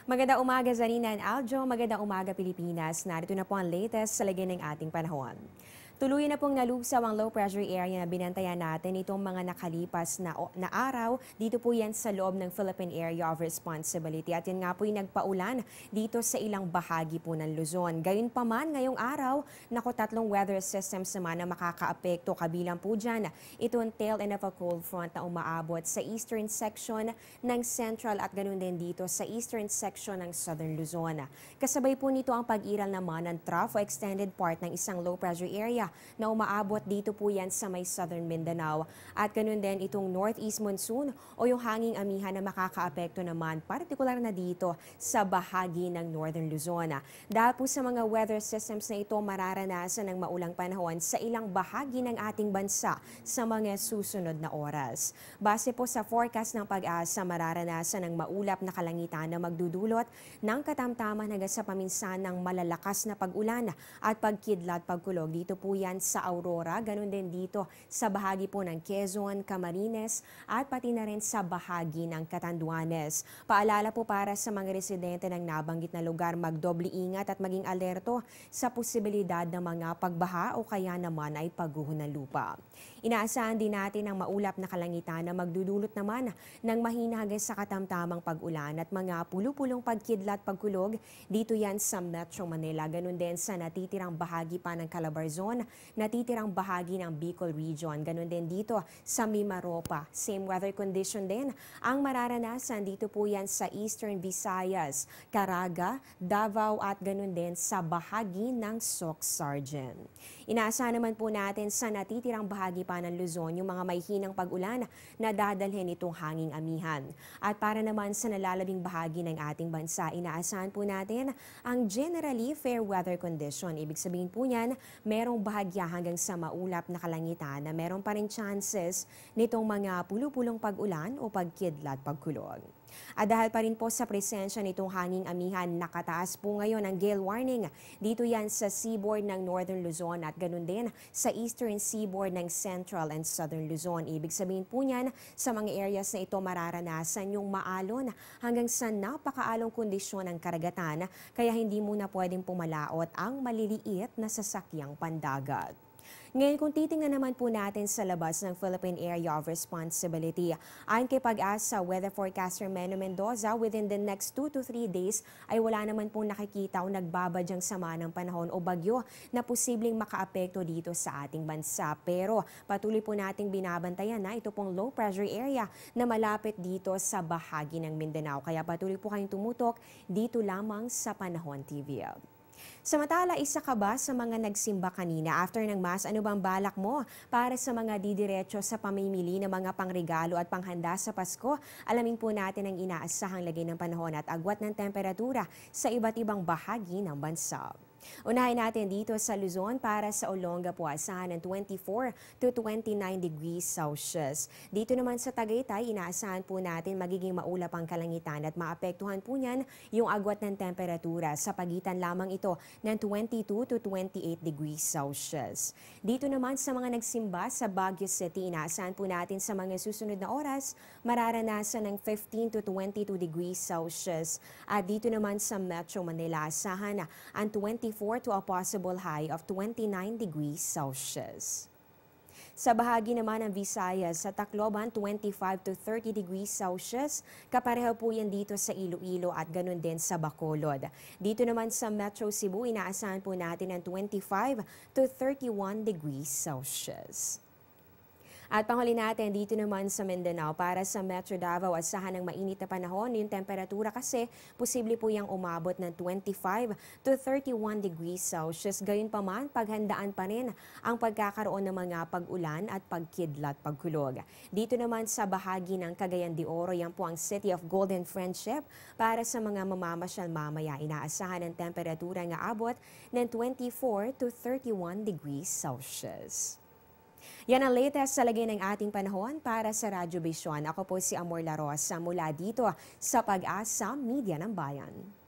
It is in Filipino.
Magandang umaga, Zarina and Aljo. Magandang umaga, Pilipinas. Narito na po ang latest sa lagay ng ating panahon. Tuluyan na pong nalugsaw ang low pressure area na binantayan natin itong mga nakalipas na araw. Dito po yan sa loob ng Philippine Area of Responsibility. At yan nga po yung nagpaulan dito sa ilang bahagi po ng Luzon. Gayunpaman, ngayong araw, tatlong weather systems naman na makakaapekto. Kabilang po dyan itong tail end of a cold front na umaabot sa eastern section ng central at ganun din dito sa eastern section ng southern Luzon. Kasabay po nito ang pag-iral naman ng trough o extended part ng isang low pressure area na umaabot dito po yan sa may southern Mindanao. At ganun din itong northeast monsoon o yung hanging amihan na makakaapekto naman partikular na dito sa bahagi ng northern Luzon. Dahil po sa mga weather systems na ito, mararanasan ng maulang panahon sa ilang bahagi ng ating bansa sa mga susunod na oras. Base po sa forecast ng pag-asa, mararanasan ng maulap na kalangitan na magdudulot ng katamtaman hanggang sa paminsan ng malalakas na pag-ulan at pagkidlat pagkulog. Dito po yan sa Aurora, ganun din dito sa bahagi po ng Quezon, Camarines at pati na rin sa bahagi ng Catanduanes. Paalala po para sa mga residente ng nabanggit na lugar, magdoble ingat at maging alerto sa posibilidad ng mga pagbaha o kaya naman ay pagguho ng lupa. Inaasahan din natin ang maulap na kalangitan na magdudulot naman ng mahina hanggang sa katamtamang pag-ulan at mga pulupulong pagkidlat pagkulog dito yan sa Metro Manila. Ganun din sa natitirang bahagi pa ng Calabarzon, natitirang bahagi ng Bicol Region. Ganun din dito sa Mimaropa. Same weather condition din ang mararanasan dito po yan sa Eastern Visayas, Caraga, Davao at ganun din sa bahagi ng Soc-Sargen. Inaasahan naman po natin sa natitirang bahagi pa ng Luzon yung mga may hinang pag-ulan na dadalhin itong hanging amihan. At para naman sa nalalabing bahagi ng ating bansa, inaasahan po natin ang generally fair weather condition. Ibig sabihin po niyan, merong bahagya hanggang sa maulap na kalangitan na meron pa rin chances nitong mga pulupulong pag-ulan o pagkidlat pagkulog. At dahil pa rin po sa presensya nitong hanging amihan, nakataas po ngayon ang gale warning. Dito yan sa seaboard ng Northern Luzon at ganun din sa eastern seaboard ng Central and Southern Luzon. Ibig sabihin po niyan, sa mga areas na ito mararanasan yung maalon hanggang sa napakaalong kondisyon ng karagatan, kaya hindi muna pwedeng pumalaot ang maliliit na sasakyang pandagat. Ngayon, kung titingnan naman po natin sa labas ng Philippine Area of Responsibility, ayon kay Pag-asa Weather Forecaster Meno Mendoza, within the next 2 to 3 days ay wala naman po nakikita o nagbabadyang sama ng panahon o bagyo na posibleng makaapekto dito sa ating bansa. Pero patuloy po nating binabantayan na ito pong low pressure area na malapit dito sa bahagi ng Mindanao. Kaya patuloy po kayong tumutok dito lamang sa Panahon TV. Samantala, isa ka ba sa mga nagsimba kanina after ng Mass? Ano bang balak mo para sa mga didiretso sa pamimili ng mga pangregalo at panghanda sa Pasko? Alamin po natin ang inaasahang lagay ng panahon at agwat ng temperatura sa iba't ibang bahagi ng bansa. Unahin natin dito sa Luzon para sa Olonga po asahan ng 24 to 29 degrees Celsius. Dito naman sa Tagaytay, inaasahan po natin magiging maulap ang kalangitan at maapektuhan po niyan yung agwat ng temperatura sa pagitan lamang ito ng 22 to 28 degrees Celsius. Dito naman sa mga nagsimba sa Baguio City, inaasahan po natin sa mga susunod na oras mararanasan ng 15 to 22 degrees Celsius. At dito naman sa Metro Manila, asahan ang 24 to a possible high of 29 degrees Celsius. Sa bahagi naman ng Visayas, sa Tacloban, 25 to 30 degrees Celsius. Kapareho po yan dito sa Iloilo at ganun din sa Bacolod. Dito naman sa Metro Cebu, inaasahan po natin ng 25 to 31 degrees Celsius. At panghuli natin dito naman sa Mindanao para sa Metro Davao, asahan ng mainit na panahon. Yung temperatura kasi posible po yung umabot ng 25 to 31 degrees Celsius. Gayunpaman, paghandaan pa rin ang pagkakaroon ng mga pag-ulan at pagkidlat pagkulog. Dito naman sa bahagi ng Cagayan de Oro, yan po ang City of Golden Friendship. Para sa mga mamamasyal mamaya, inaasahan ng temperatura nga abot ng 24 to 31 degrees Celsius. Yan ang latest sa lagay ng ating panahon para sa RadyoBisyon. Ako po si Amor Larrosa mula dito sa Pag-asa Media ng Bayan.